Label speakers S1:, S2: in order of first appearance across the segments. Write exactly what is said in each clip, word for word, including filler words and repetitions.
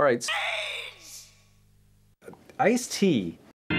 S1: right. Ice-T.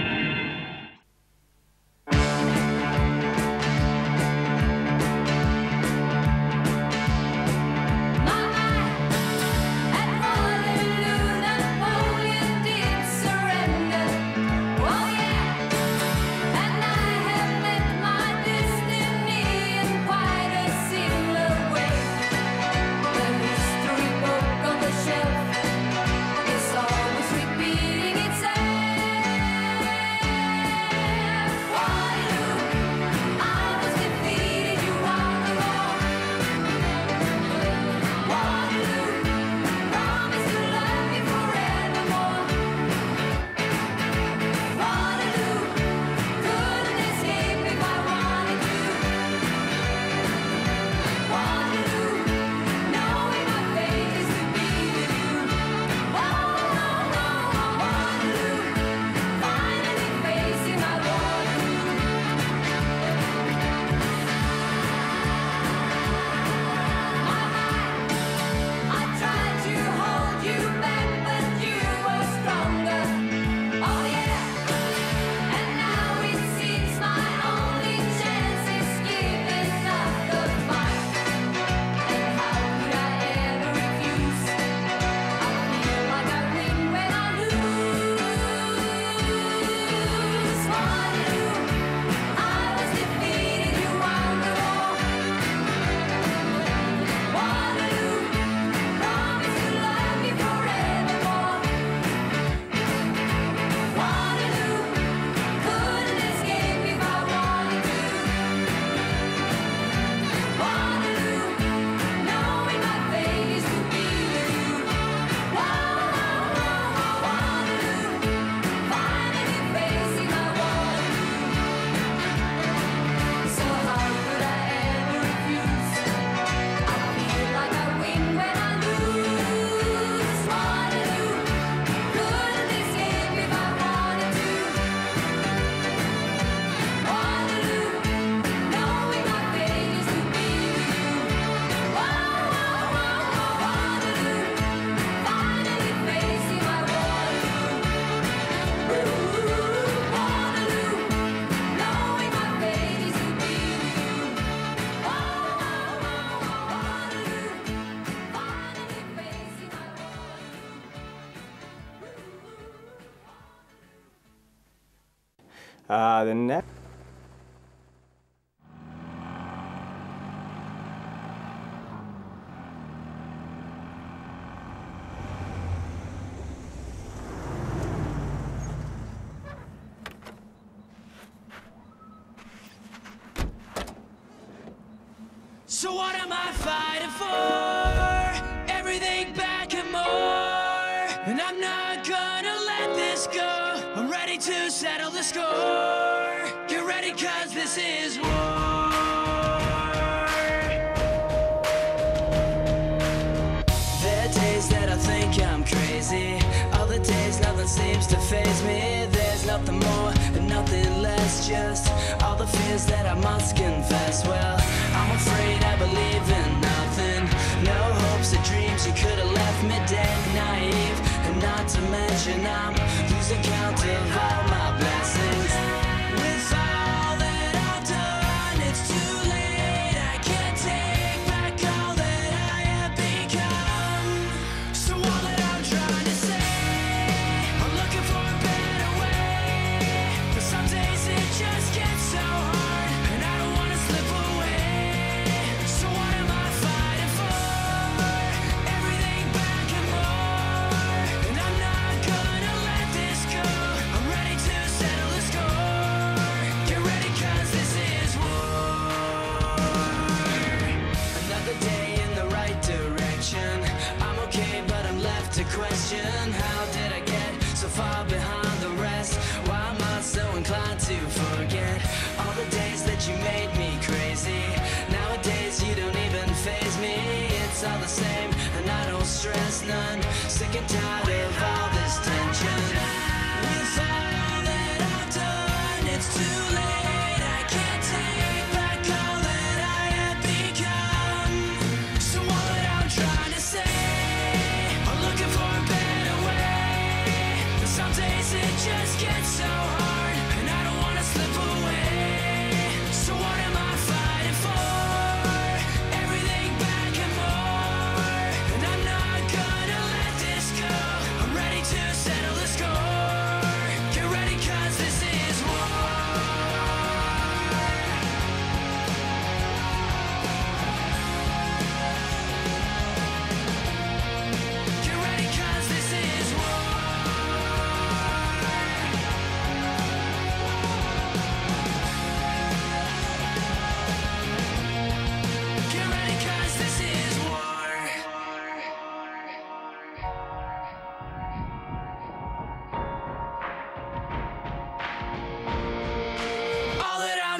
S1: Uh, the next.
S2: So what am I fighting for? Everything back and more. And I'm not gonna let this go. I'm ready to settle the score. Get ready, cause this is war. There are days that I think I'm crazy. Other days nothing seems to faze me. There's nothing more and nothing less. Just all the fears that I must confess. Well, I'm afraid I believe in nothing. No hopes or dreams, you could have left me dead naive. And not to mention I'm losing count of all my blessings. With all that I've done, it's too late. I can't take back all that I have become. So all that I'm trying to say, I'm looking for a better way. But some days it just gets so hard, and I don't wanna slip away. So what am I fighting for? Everything back and more. And I'm not gonna let this go. I'm ready to settle the score. Get ready, cause this is war. Another day in the right direction. I'm okay, but I'm left to question. How did I get so far behind the rest? Why am I so inclined to forget all the days that you made me crazy? Nowadays you don't even faze me. It's all the same and I don't stress none. Sick and tired of all this tension. With all that I've done, it's too late. I can't take back all that I have become. So all that I'm trying to say, I'm looking for a better way.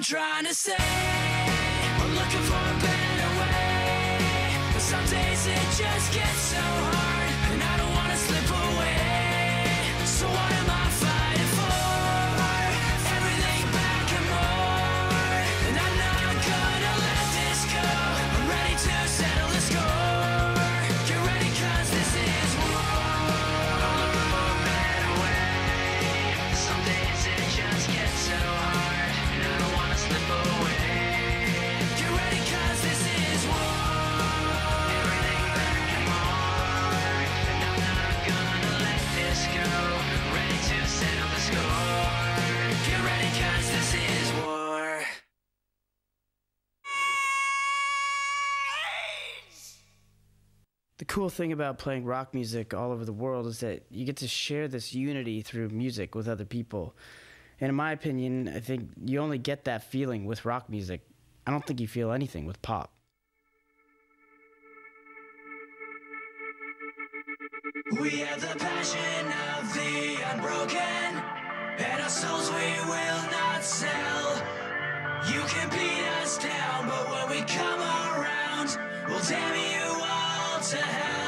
S2: trying to say I'm looking for a better way, but some days it just gets so hard, and I don't wanna slip away. So what am I fighting for? Everything back and more, and I'm not gonna let this go. I'm ready to settle the score. Get ready, cause this is war. I'm looking for a better way. Some days it just gets so hard, and I don't wanna slip away. Get ready, cause this is war. Everything back and more, and I'm not gonna let this go. Ready to settle the score. Get ready, cause this is war.
S3: The cool thing about playing rock music all over the world is that you get to share this unity through music with other people. And in my opinion, I think you only get that feeling with rock music. I don't think you feel anything with pop.
S2: We have the passion of the unbroken, and our souls we will not sell. You can beat us down, but when we come around, we'll damn you all to hell.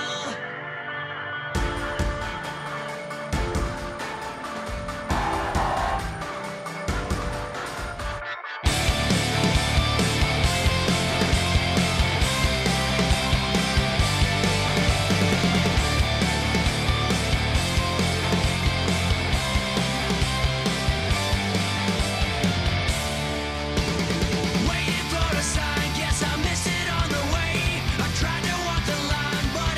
S2: Waiting for a sign, guess I missed it on the way. I tried to walk the line, but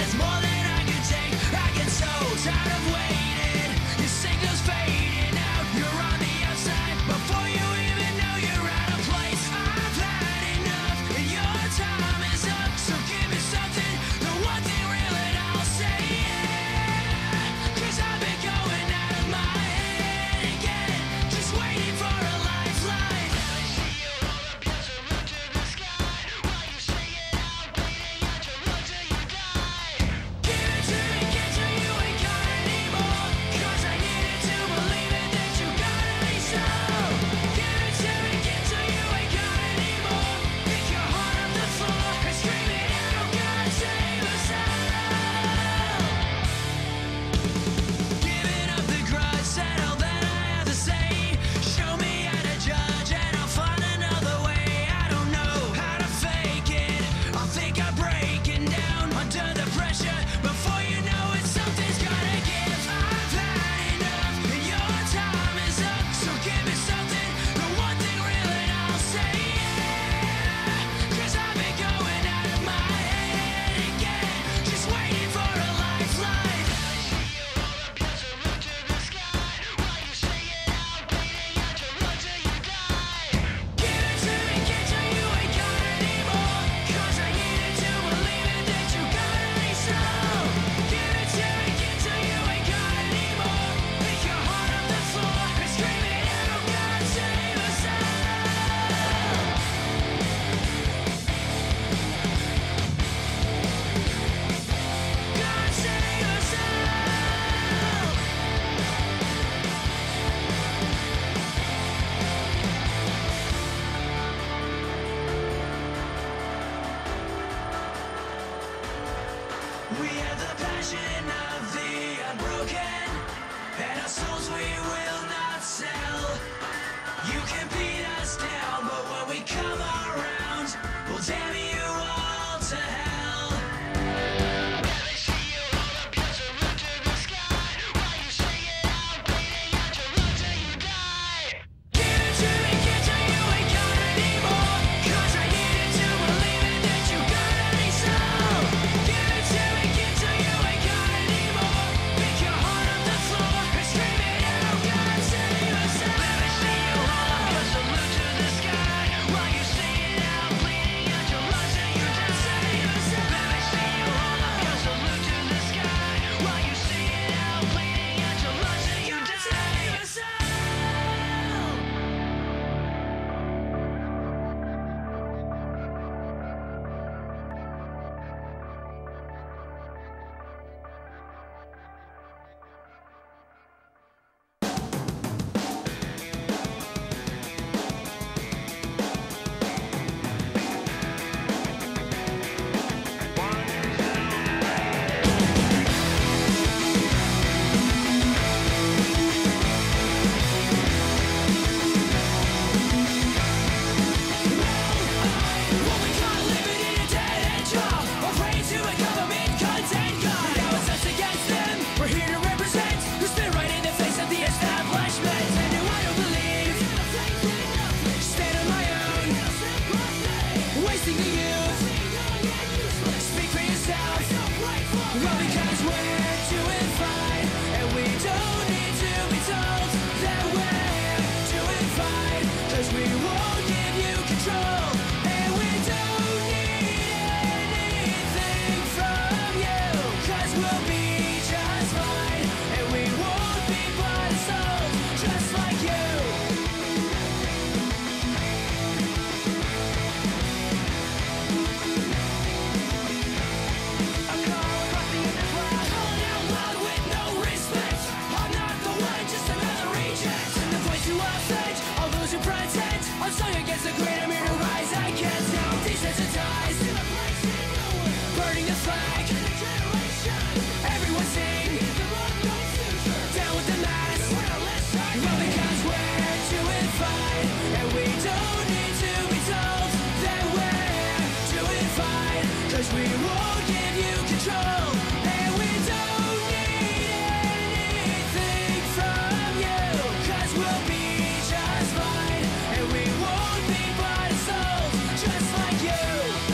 S2: cause we won't give you control. And we don't need anything from you, cause we'll be just fine. And we won't be body souls, just like you.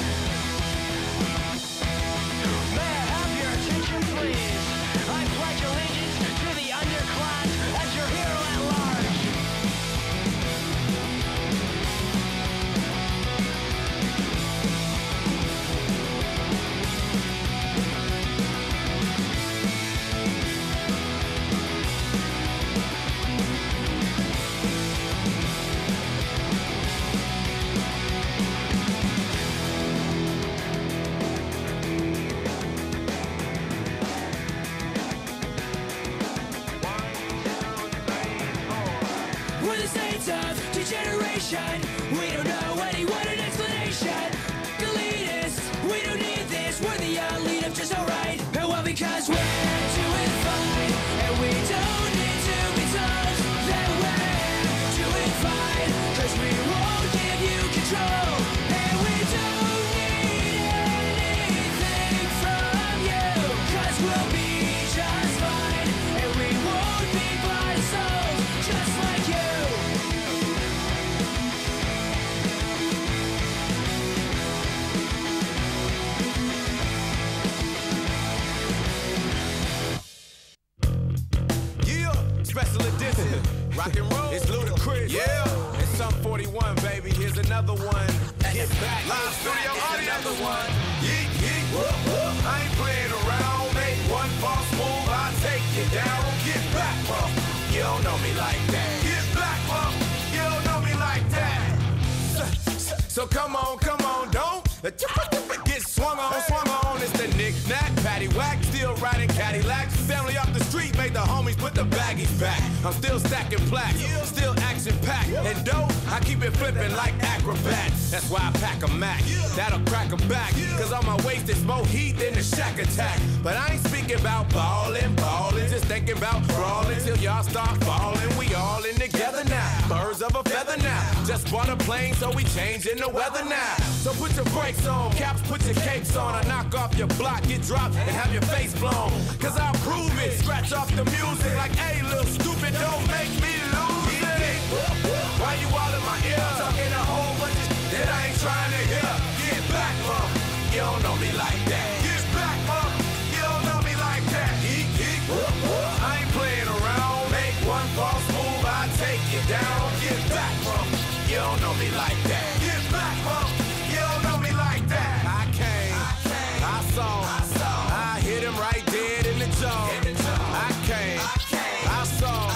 S2: May I have your attention, please? I pledge allegiance to the underclass as your hero at large. We're the saints of degeneration. We don't know anyone an explanation. Elitists, we don't need this. We're the elite of just alright. And well, because we're doing fine, and we don't need to be told that we're doing fine, cause we won't give you control. And we don't need anything from you, cause we'll be just fine. And we won't be body souls, just like you.
S4: Yeah, special edition. Rock and roll. It's ludicrous. Yeah, it's some forty-one, baby. Here's another one. Get back. Live studio audience. Another one. Yeet, yeet, whoop, whoop. I ain't playing around. Make one false move, I take you down. Get back, bro. You don't know me like that. Get back, bro. You don't know me like that. So, so, so come on, come on, don't get swung on, swung on. It's the knick-knack, patty-whack, still riding Cadillacs. Family off the street made the homies put the baggies back. I'm still stacking plaques, still action-packed. And dope, I keep it flipping like acrobats. That's why I pack a Mac, that'll crack 'em back. Cause on my waist there's more heat than the Shack Attack. But I ain't speaking about ballin', ballin', just thinking about brawling till y'all start falling. We all in together now, birds of a feather now. Just bought a plane, so we changing the weather now. So put your brakes on, caps, put your capes on. I knock off your block, get dropped, and have your face blown. Cause I'll prove it, scratch off the music like, hey, little stupid, don't make me lose it. Why you all in my ear, talking a whole bunch of shit that I ain't trying to hear? Get back, bro, you don't know me like that. Get back, bro, you don't know me like that. Geek, geek, I ain't playing around. Make one false move, I take you down. Get back, bro, you don't know me like that. Get back, bro, you don't know me like that. I came, I saw, I hit him right dead in the jaw. I came, I saw,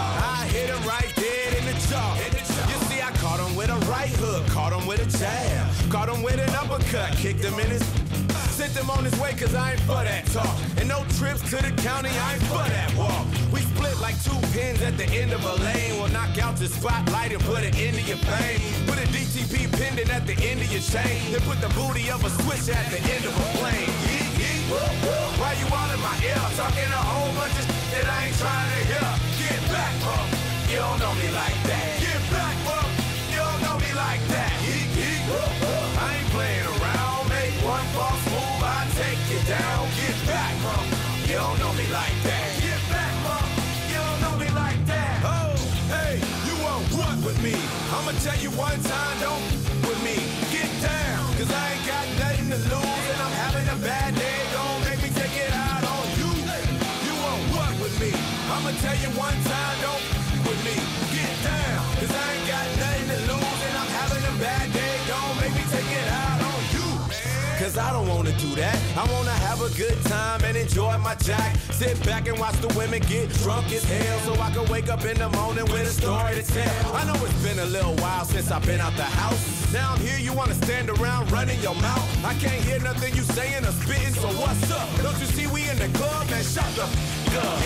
S4: I hit him right dead in the jaw. You see, I caught him with a right hook, caught him with a jab, caught him with an uppercut, kicked him in his. Sent him on his way cause I ain't for that talk. And no trips to the county, I ain't for that walk. We split like two pins at the end of a lane. We'll knock out your spotlight and put it into your pain. Put a D T P pendant at the end of your chain. Then put the booty of a switch at the end of a plane. Yeet, yeet, why you all in my ear? Talking a whole bunch of shit that I ain't trying to hear. Get back, bro, you don't know me like that. Get back, bro, you don't know me like that. Yeet, yeet, I ain't playing around. Make one false move, I take you down. Get back, bro, you don't know me like that. Get back, bro, you don't know me like that. Oh, hey, you want what with me? I'ma tell you one time, don't with me. Get down, cause I ain't got nothing to lose. And I'm having a bad day, don't make me take it out on you. You want what with me? I'ma tell you one time, don't with me. Get down, cause I ain't got nothing to lose. And I'm having a bad day, don't make me take it out on you. Cause I don't wanna do that. I wanna have a good time and enjoy my jack. Sit back and watch the women get drunk as hell, so I can wake up in the morning with a story to tell. I know it's been a little while since I've been out the house. Now I'm here, you wanna stand around running your mouth. I can't hear nothing you saying or spitting, so what's up? Don't you see we in the club, man? Shut the f*** up.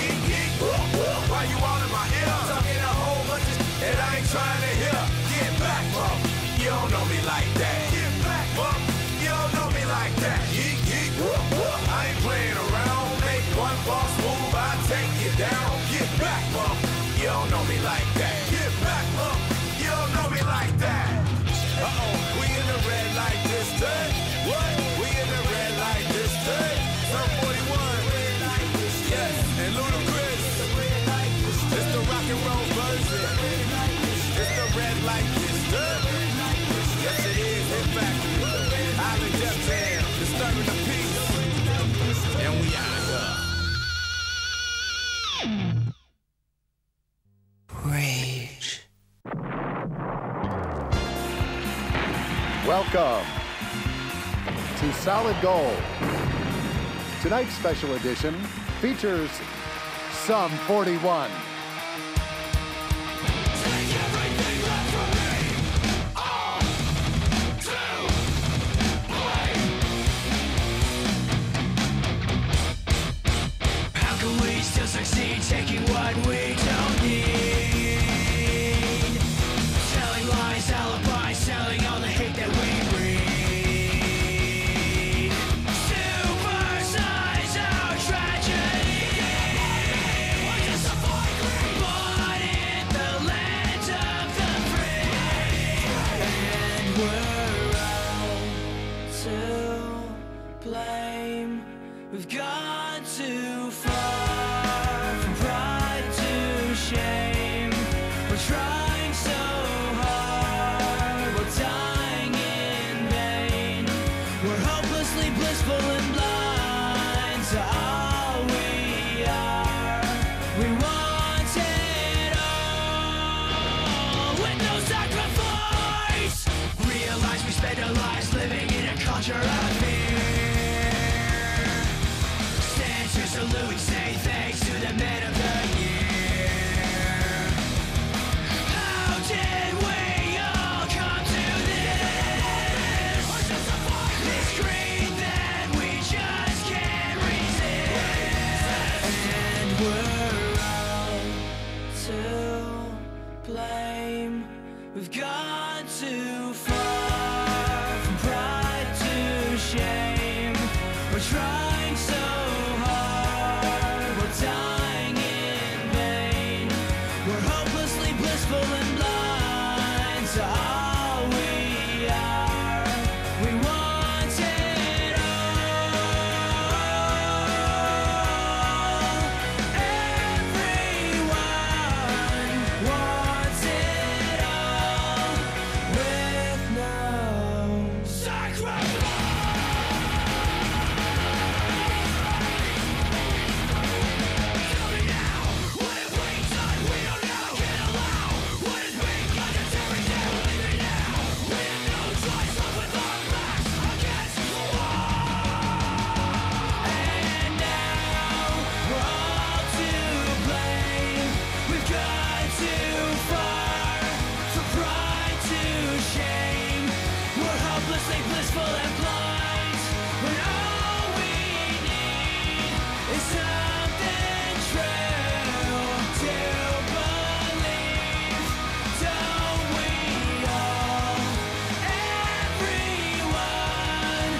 S4: Why you all in my ear? Talking a whole bunch of shit that I ain't trying to hear. Get back, bro, you don't know me like that. Get back, bro, you don't know me like that. Yeet, yeet, I ain't playing around. Make one false move, I take you down. Get back, bro, you don't know me like that. Get back, bro, you don't know me like that. Uh-oh, we in the red light district. What? We in the red
S5: Welcome to Solid Gold. Tonight's special edition features Sum forty-one.
S2: How can we still succeed taking what we don't need? Telling lies, alibis, selling all the hate that we breed. Supersize our tragedy. Born in the land of the free. And we're all to blame. We've gone too far from pride to shame. We're trying so hard, we're dying in vain. We're hopelessly blissful and blind to all we are. We want it all with no sacrifice. Realize we spend our lives living in a culture of fear. Stand to salute, say thanks to the men of the year. How did we all come to this? This greed that we just can't resist. And we're all to blame. We've gone too far from pride to shame. We're trying so hard, we're dying in vain. We're hopelessly blissful and blind to all we are. We want it all. Everyone wants it all with no sacrifice. And now we're all to blame. We've gone too far from pride to shame. We're hopelessly blissful and blind when all we need is something true to believe. Don't we all? Everyone,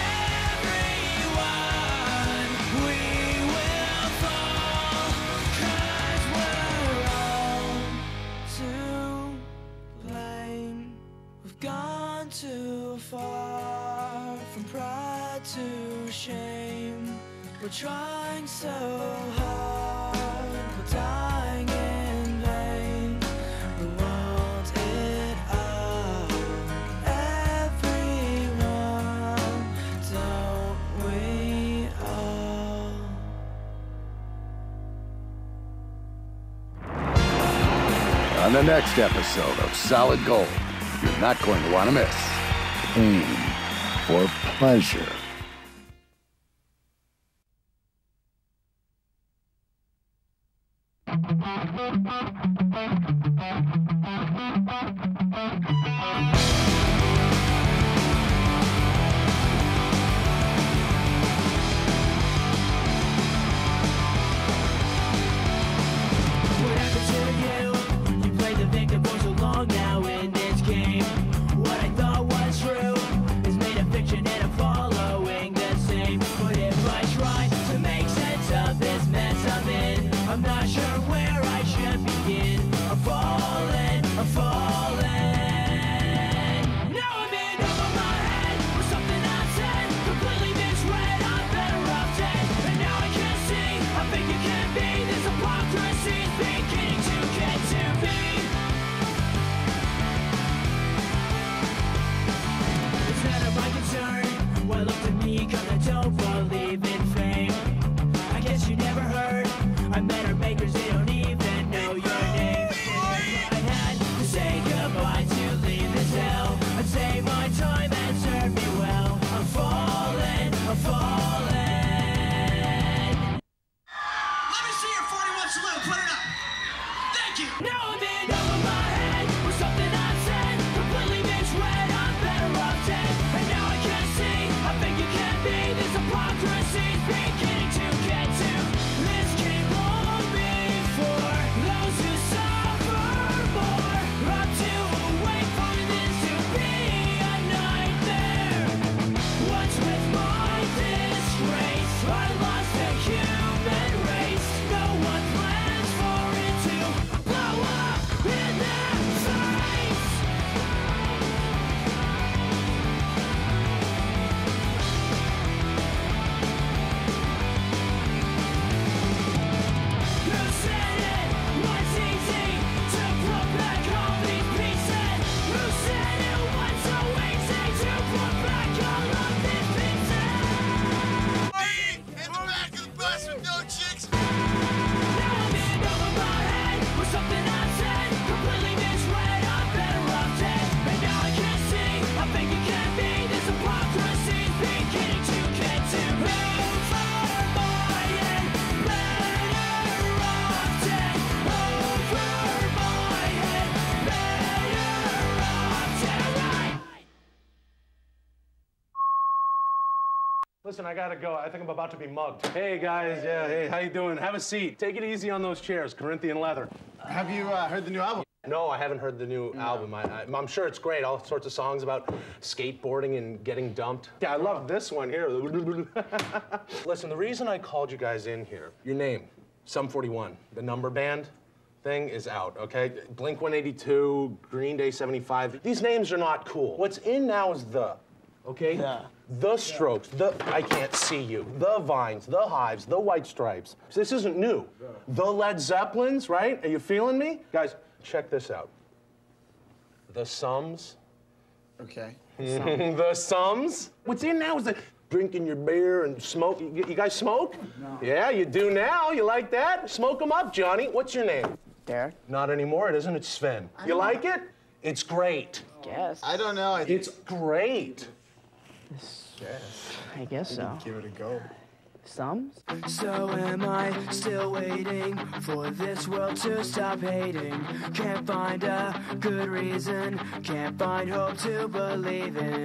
S2: everyone, we will fall, 'cause we're all to blame. We've gone too far from pride to shame. We're trying so hard, we're dying in vain. We want it all. Everyone, don't we all?
S5: On the next episode of Solid Gold, you're not going to want to miss Pain for Pleasure.
S2: What happened to you? You played the victim for so long now in this game. What I thought was true is made a fiction and I follow
S6: Listen, I gotta go. I think I'm about to be mugged. Hey, guys. Yeah, hey, how you doing? Have a seat. Take it easy on those chairs. Corinthian leather.
S7: Have you uh, heard the new album?
S6: No, I haven't heard the new no. album. I, I, I'm sure it's great. All sorts of songs about skateboarding and getting dumped. Yeah, I love this one here. Listen, the reason I called you guys in here, your name, Sum forty-one, the number band thing is out, okay? Blink one eighty-two, Green Day seventy-five. These names are not cool. What's in now is the, okay?
S3: The.
S6: The Strokes, the I Can't See You, the Vines, the Hives, the White Stripes. This isn't new. The Led Zeppelins, right? Are you feeling me? Guys, check this out. The Sums.
S7: Okay.
S6: The Sums. What's in now is the drinking your beer and smoke. You, you guys smoke?
S7: No.
S6: Yeah, you do now. You like that? Smoke them up, Johnny. What's your name?
S3: Derek.
S6: Not anymore, it isn't. It's Sven. You like it? It's great.
S3: Guess.
S7: I don't know. I
S6: It's great.
S7: Yes.
S3: I guess so.
S7: Give it a go.
S3: Sums?
S2: So am I still waiting for this world to stop hating? Can't find a good reason, can't find hope to believe in.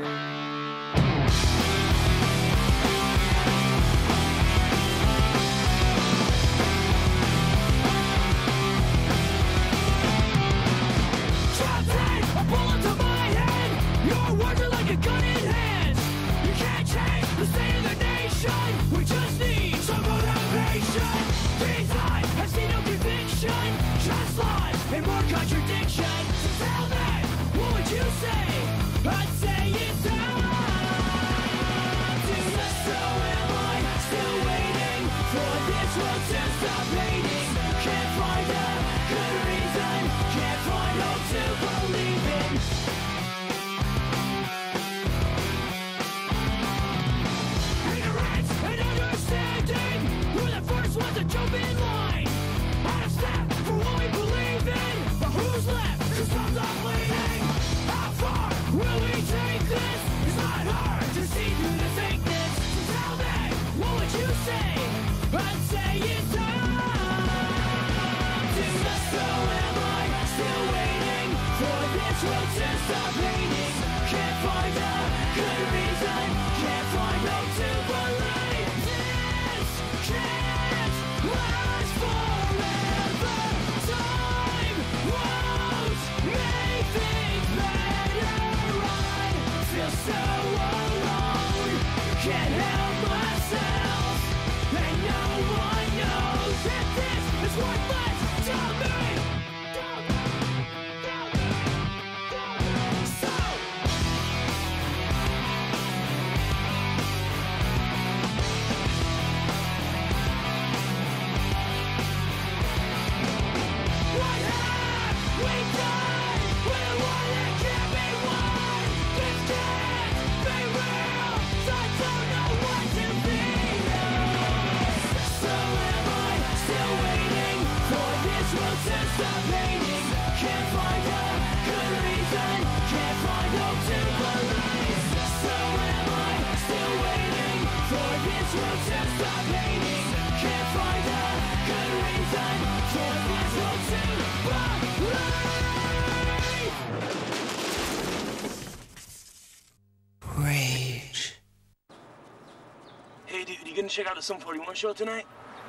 S8: Check out the Sum forty-one show tonight?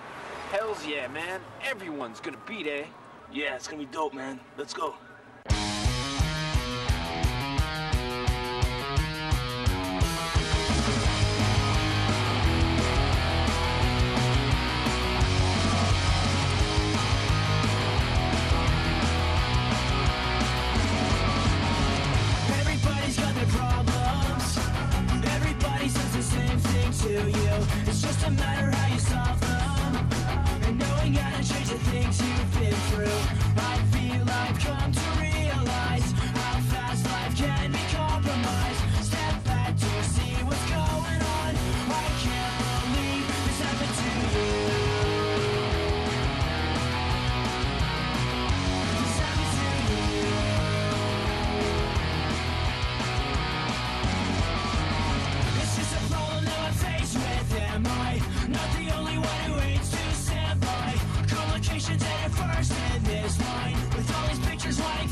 S9: Hells yeah, man. Everyone's gonna be there.
S8: Yeah, it's gonna be dope, man. Let's go.
S2: Everybody's got their problems. Everybody says the same thing to you. It's just a matter how you solve them. And knowing how to change the things you've been through, I feel I've come to realize how fast life can be compromised. Step back to see what's going on. I can't believe this happened to you. This happened to you. It's just a problem that I'm faced with. Am I not the only one who hates to stand by? Complications at first in this line, with all these pictures wanting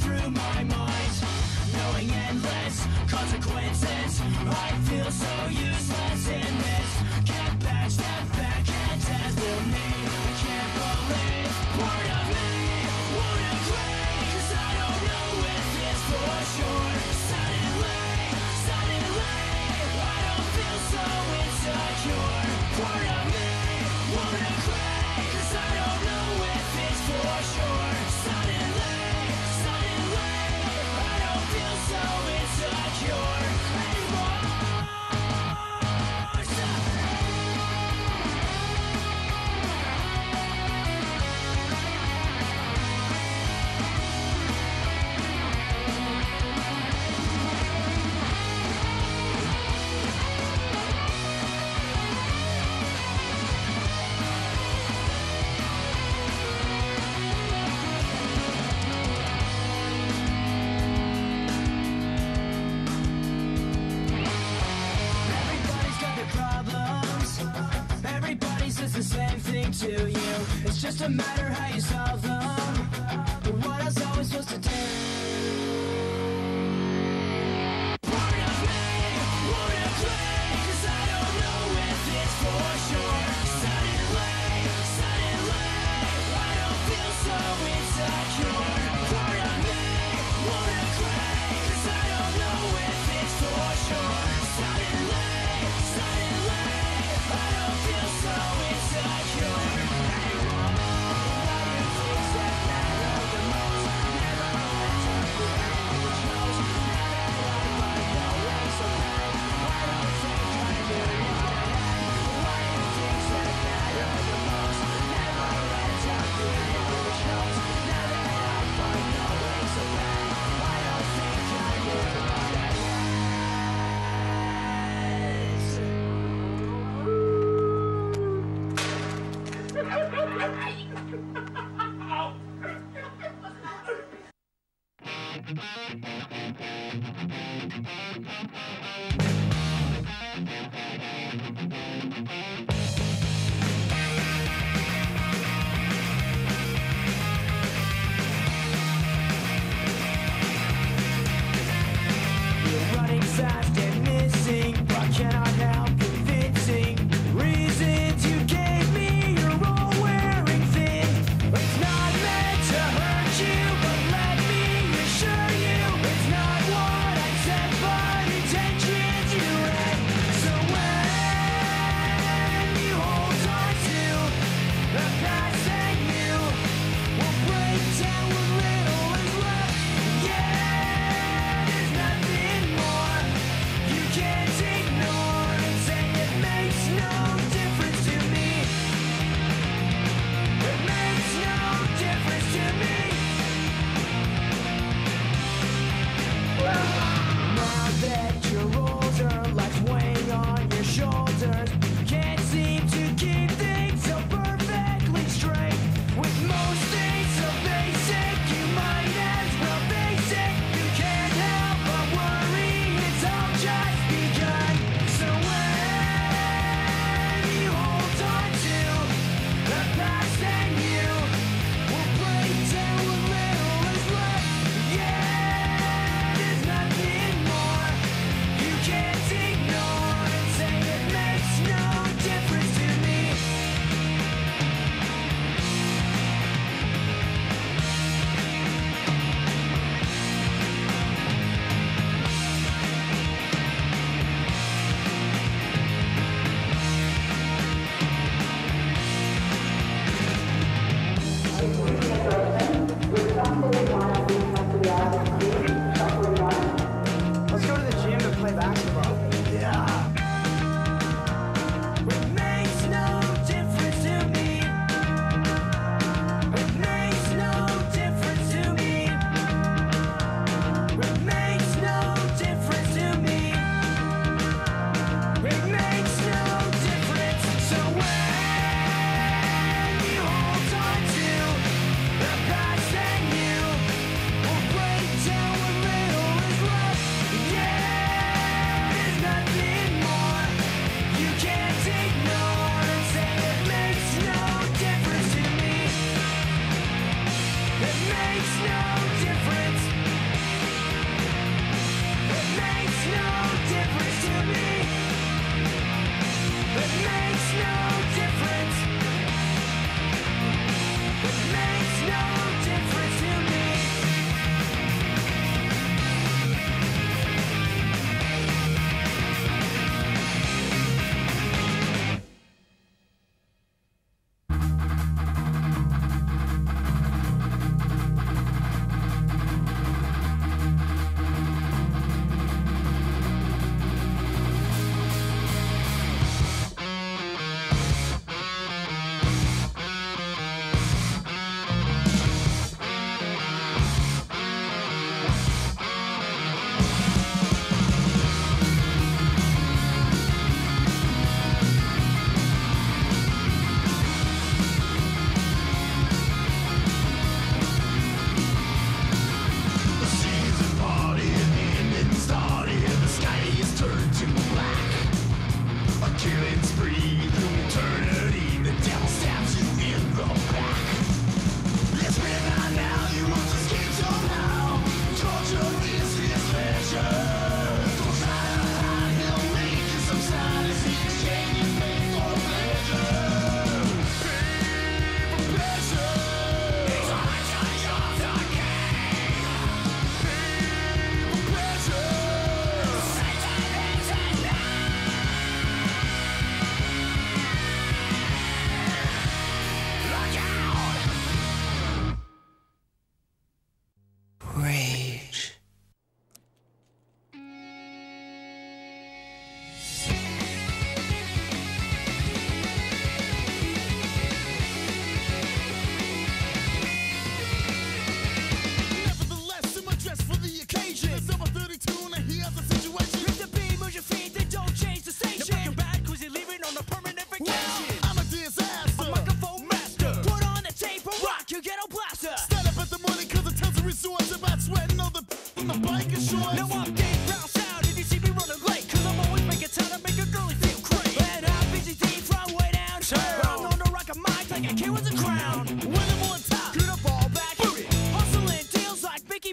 S2: just a matter how you solve them. But what else are we supposed to do? Part of me wanna play, 'cause I don't know if it's for sure. Suddenly, suddenly, I don't feel so insecure. Part of me wanna cry, 'cause I don't know if it's for sure. Suddenly, suddenly, I don't feel so insecure anymore. Why do things that matter the most never let you be? Which knows now that I find no way so bad. Why don't things try to do you bad? Why do things that matter the most never let you be? Which knows now that I find no way so bad. Why don't things try to do you bad? You're running fast and missing, but cannot help convincing reasons you gave me. You're all wearing thin. It's not meant to hurt you, but let me assure you, it's not what I said, but intention.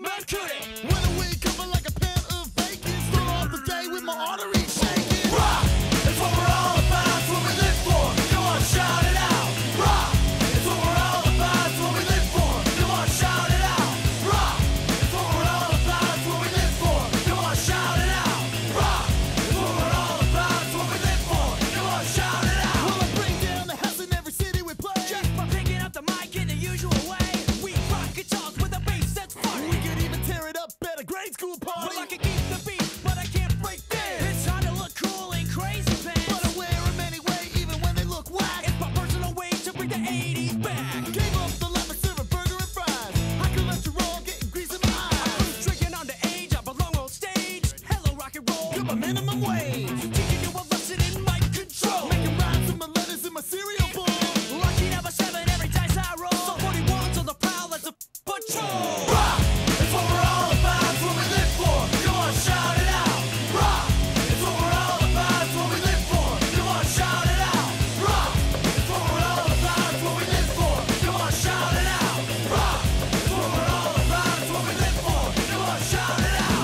S2: Mercury.
S10: When a wig cover like a pan of bacon, start off the day with my arteries shaking.
S2: Rock, it's what we're all about, it's what we live for. Come on, shout it out. Rock, it's what we're all about, it's what we live for. Come on, shout it out. Rock, it's what we're all about, it's what we live for. Come on, shout it out. Rock, it's what we're all about, it's what we live for. Come on, shout it out.
S10: Will I bring down the house in every city we play?
S2: Just by picking up the mic in the usual way. We rock guitars with a bass that's funny.
S10: We could even tear it up at a grade school party.
S2: Well, I can keep the beat, but I can't break this. It's hard to look cool in crazy pants,
S10: But I wear them anyway, even when they look whack.
S2: it's my personal way to bring the eighties back.
S10: Gave up the life of serving burger and fries. High cholesterol, getting grease in my eyes.
S2: I'm drinking on the age, I belong on stage. Hello, rock and roll.
S10: You're my minimum wage.
S2: Teaching you a lesson in mic control.
S10: Making rhymes with my letters in my cereal bowl.
S2: Lucky number seven every dice I roll. So forty-one's on the prowl as a patrol. Rock, it's what we're all about, it's what we live for. Come on, shout it out. Rock, it's what we're all about, it's what we live for. Come on, shout it out. Rock, it's what we're all about, it's what we live for. Come on, shout it out. Rock, it's what we're all about, it's what we live for. Come on, shout it out.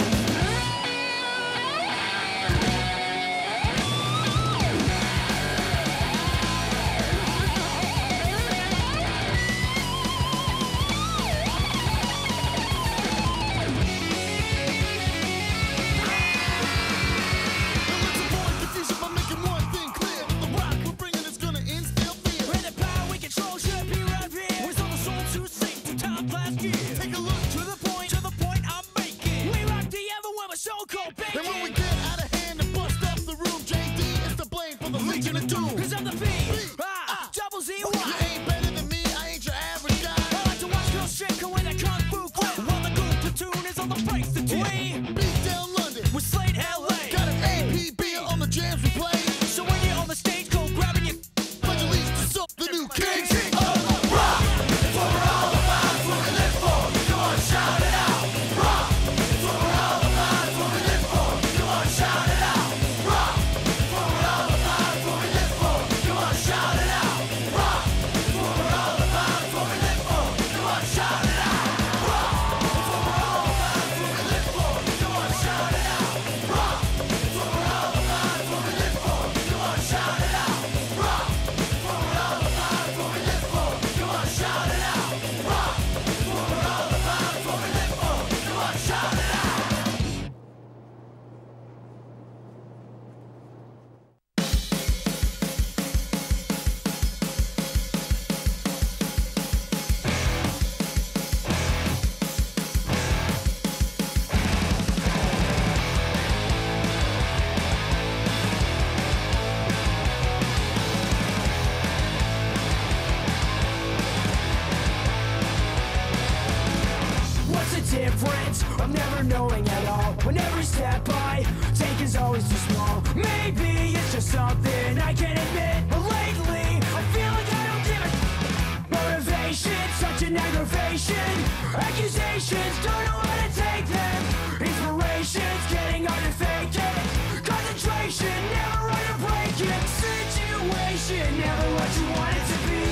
S10: Now let's avoid confusion by making one thing clear. The rock we're bringing is gonna instill fear.
S2: And the power we control should be right here. We sold the soul to sing to top last year.
S10: Take a look
S2: To the point, to the point I'm making. We rock the ever with a show called
S10: And when we
S2: Bacon.
S10: get out of hand and bust up the room, J D is to blame for the Legion of Doom.
S2: Cause I'm the P, ah, double Z,
S10: You
S2: Y.
S10: ain't better than me, I ain't your average guy.
S2: I like to watch girls shake when that kung fu clap. While the goon platoon is on the breaks to we
S10: Beat down London,
S2: with Slade L A.
S10: got an A P B on the jams we play.
S2: So when you're on the stage, go grabbing your
S10: Pledge allegiance to Silk, the new king.
S2: rock. It's what we're all about, it's what we live for. Come on, shout it out. Rock. It's what we're all about, it's what we live for. Come on, shout it out. Rock. It's what we're all about, it's what we live for. Come on, shout it out. Rock. It's what we're all about, it's what we live for. Come on, shout it out. Rock. It's what we're all about, it's what we live for. Come on, shout it out. Rock. It's what we're all about, it's what we live for. Come on, shout it out. Rock. It's what we're all about, it's what we live for. Come on, shout it out. Rock. It's what we're all about, it's what we live for. Come on, shout it out. What's the difference of never knowing at all? When every step I take is always too small. Maybe it's just something I can't admit. But lately, I feel like I don't give a motivation, such an aggravation. Accusations, don't know how to take them. Inspiration's getting hard to fake it. Concentration, never right to break it. Situation, never what you want it to be.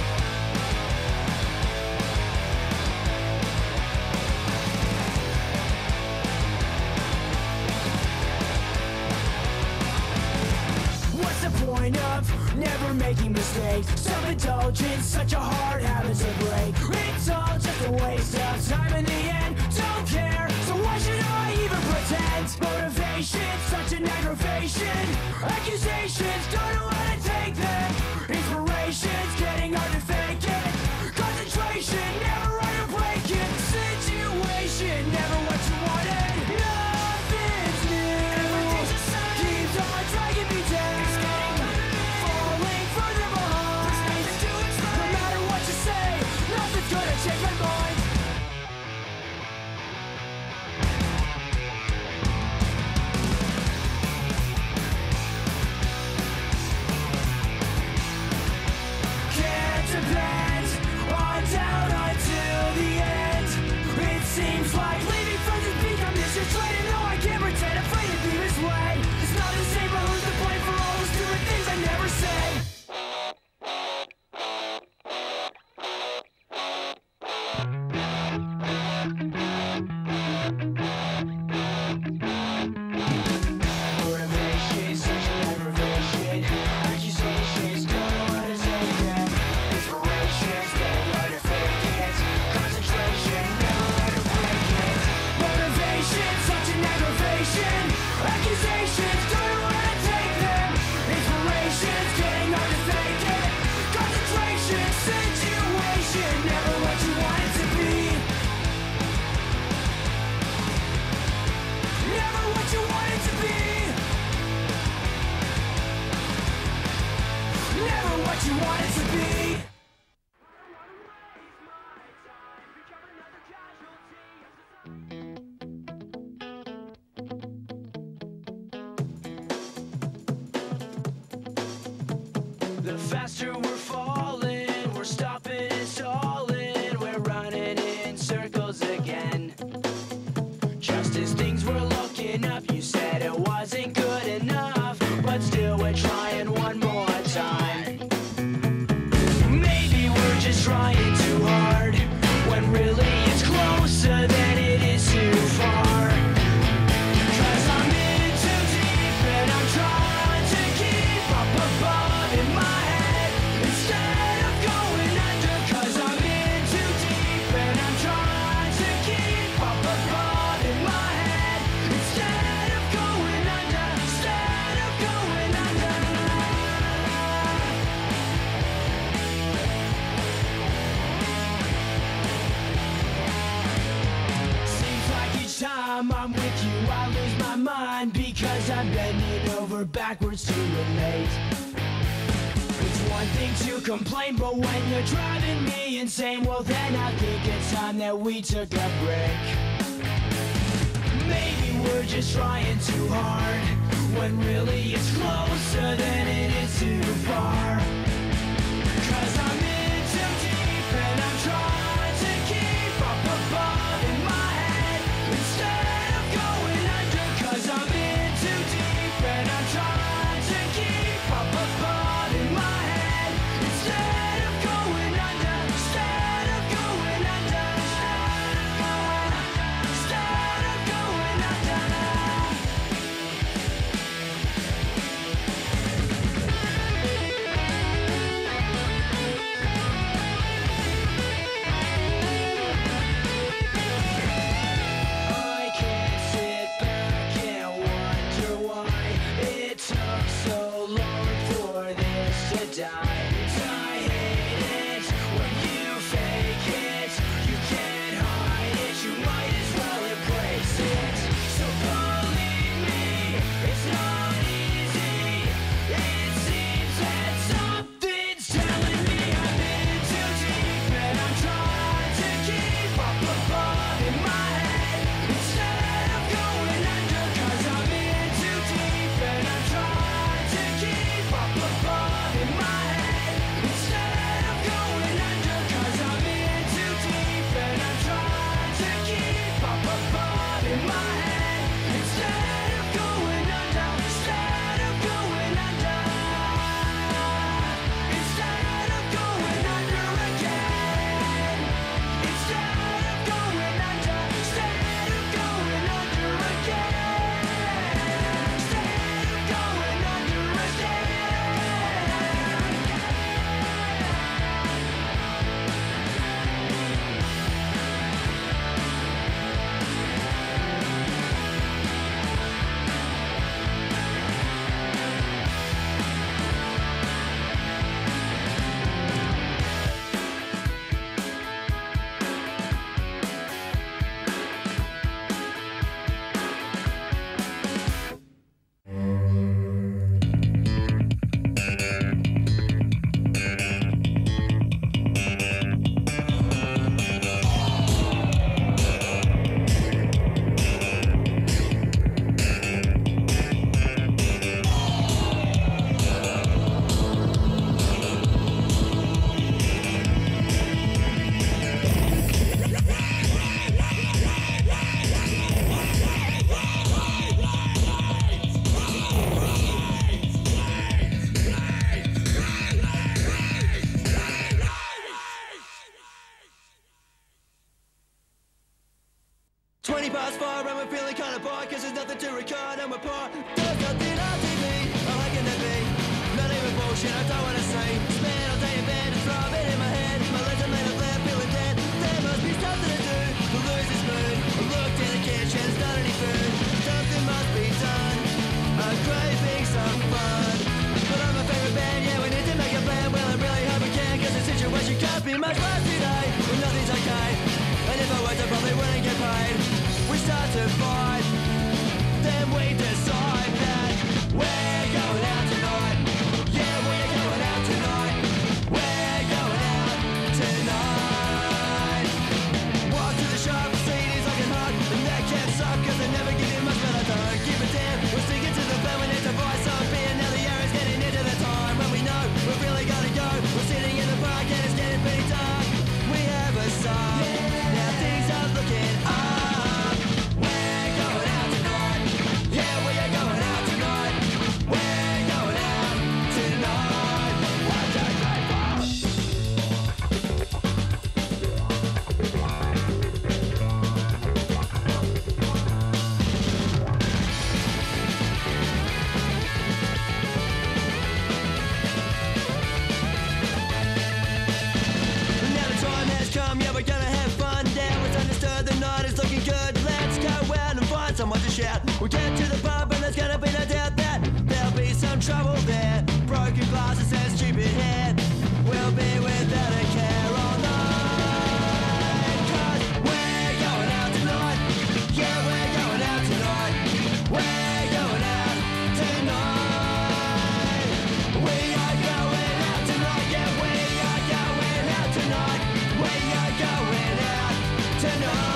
S2: What's the point of never making mistakes? Self-indulgence, such a hard habit to break. It's all just a waste of time in the end. Don't care, so why should I even pretend? Motivation, such an aggravation. Accusations, don't know how to take them. Inspiration's getting hard to fake it. Concentration, never right to break it. Situation, never what you wanted. Nothing's new. Everything's the same. Keeps on dragging me down. Falling further behind. No matter what you say, nothing's gonna change my mind. the faster we're falling. We're stopping and stalling. We're running in circles again. Just as things were looking up, you said it wasn't good enough, but still we're trying one more time. Maybe we're just trying too hard, when really it's closer than it is too far. Cause I'm in too deep and I'm trying to keep up above in my head instead of going under. Cause I'm in too deep and I'm trying to keep up above in my head instead of going under, instead of going under. Seems like each time I'm with you I lose my mind, because I'm bending over backwards to relate. It's one thing to complain, but when you're driving me insane, well then I think it's time that we took a break. Maybe we're just trying too hard, when really it's closer than it is too far. Cause I'm in too deep and I'm trying to keep up above in my head instead of going under. Cause I'm in too deep and I'm trying to keep up above in my head instead of going under, instead of going under, instead of going under. I can't sit back and wonder why it took so long for this to die. I hate it when you fake it. You can't hide it, you might as well embrace it. So believe me, it's not easy. It seems that something's telling me I'm in too deep and I'm trying to keep up above in my head instead of going under. Cause I'm in too deep and I'm trying to keep up above in my head instead of going under. Cause I'm in too deep and I'm trying to keep up above in my head instead of going under, instead of going under, instead of going under again, instead of going under, instead of going under again, instead of going under
S11: twenty past four and we're feeling kinda bored, cause there's nothing to record and we're poor. There's nothing on T V, or how can there be? Not even bullshit, I don't wanna say. Spend all day in bed and throbbing in my head. My legs are made of lead, feeling dead. There must be something to do to lose this mood. I looked in the kitchen, there's not any food. Something must be done, I'm craving some fun. But I'm my favorite band, yeah, we need to make a plan. Well, I really hope we can, cause the situation can't be much worse today. Well, nothing's okay, and if I was, I probably wouldn't get paid. We start to fight, then we decide that we're going out tonight. Yeah, we're going out tonight. We're going out tonight. Walk to the shop, C Ds like a hug, and that can't suck, cause they never give you much, but I don't give a damn. We're sticking to the plan, we need to buy some beer. Now the air is getting into the time when we know we're really so much to shout. We get to the pub and there's gonna be no doubt that there'll be some trouble there. Broken glasses and stupid hair. We'll be without a care all night. Cause we're going out tonight. Yeah, we're going out tonight. We're going out tonight. We are going out tonight. Yeah, we are going out tonight. We are going out tonight.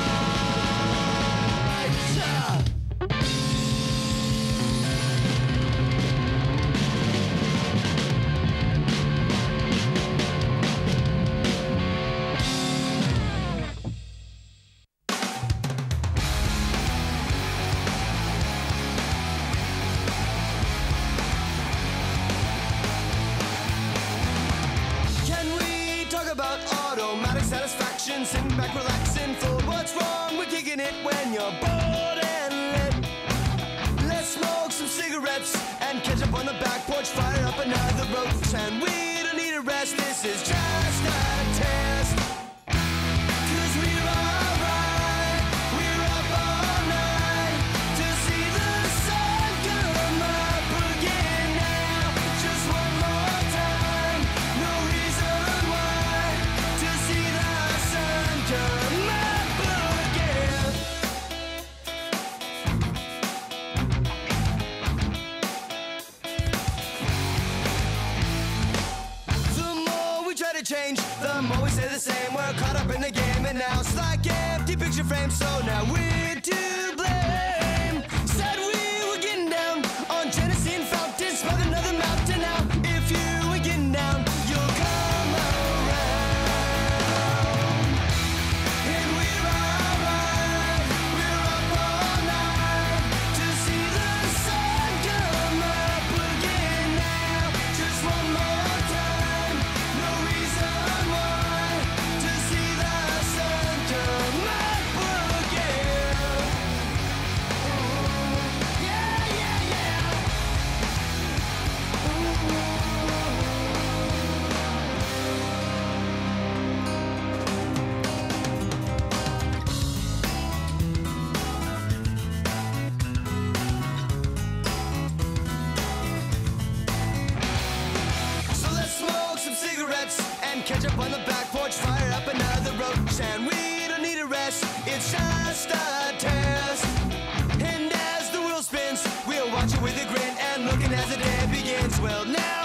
S11: About automatic satisfaction, sitting back, relaxing, full. What's wrong with kicking it when you're bored and lit? Let's smoke some cigarettes and catch up on the back porch, fire up another roach, and we don't need a rest. This is just a test. Cause we're alright, we're up all night to see the sun come up again now. Just one more time, no reason why. To see the sun come up again. The more we try to change, the more we stay the same. We're caught up in the game and now it's like empty picture frames. So now we're to blame. Said we were getting down on Genesee and Fountain, smell another mountain now. If you were getting down, you'll come around. And we're alright, we're up all night to see the sun come up again now. Just one more time, no reason why. To see the sun come up again. Yeah, yeah, yeah. So let's smoke some cigarettes and catch up on the back porch, fire up another roach, and we don't need a rest. It's just a test. And as the wheel spins, we'll watch it with a grin and looking as the day begins. Well, now